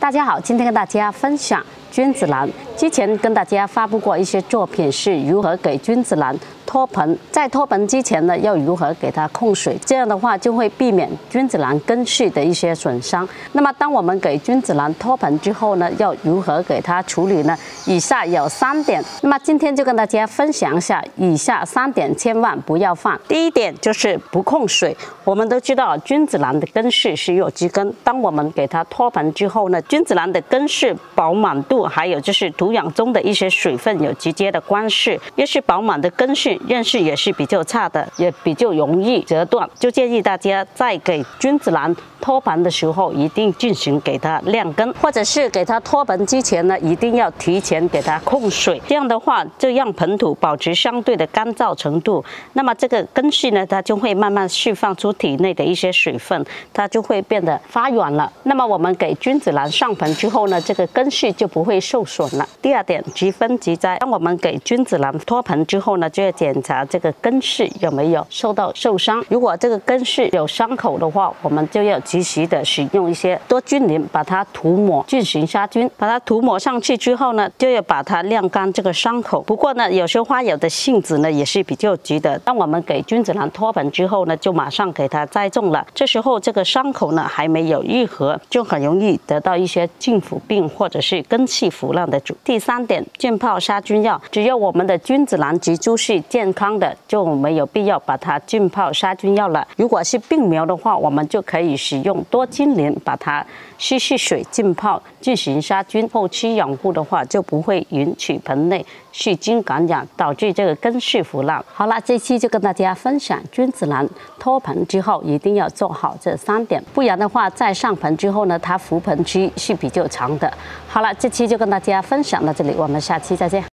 大家好，今天跟大家分享君子兰。之前跟大家发布过一些作品，是如何给君子兰脱盆。在脱盆之前呢，要如何给它控水？这样的话就会避免君子兰根系的一些损伤。那么，当我们给君子兰脱盆之后呢，要如何给它处理呢？以下有3点。那么今天就跟大家分享一下以下3点，千万不要犯。第一点就是不控水。我们都知道君子兰的根系是有机根，当我们给它脱盆之后呢，君子兰的根系饱满度还有就是土壤中的一些水分有直接的关系。越是饱满的根系，韧性也是比较差的，也比较容易折断。就建议大家在给君子兰脱盆的时候，一定进行给它晾根，或者是给它脱盆之前呢，一定要提前给它控水。这样的话，就让盆土保持相对的干燥程度。那么这个根系呢，它就会慢慢释放出体内的一些水分，它就会变得发软了。那么我们给君子兰上盆之后呢，这个根系就不会受损了。第二点，即分即摘。当我们给君子兰脱盆之后呢，就要检查这个根系有没有受伤。如果这个根系有伤口的话，我们就要及时的使用一些多菌灵把它涂抹，进行杀菌。把它涂抹上去之后呢，就要把它晾干这个伤口。不过呢，有些花友的性子呢也是比较急的。当我们给君子兰脱盆之后呢，就马上给它栽种了。这时候这个伤口呢还没有愈合，就很容易得到一些浸腐病或者是根系腐烂的第3点，浸泡杀菌药。只要我们的君子兰植株是健康的，就没有必要把它浸泡杀菌药了。如果是病苗的话，我们就可以使用多菌灵把它稀水浸泡进行杀菌。后期养护的话，就不会引起盆内细菌感染，导致这个根系腐烂。好了，这期就跟大家分享君子兰脱盆之后一定要做好这3点，不然的话在上盆之后呢，它浮盆期是比较长的。好了，这期就跟大家分享到这里，我们下期再见。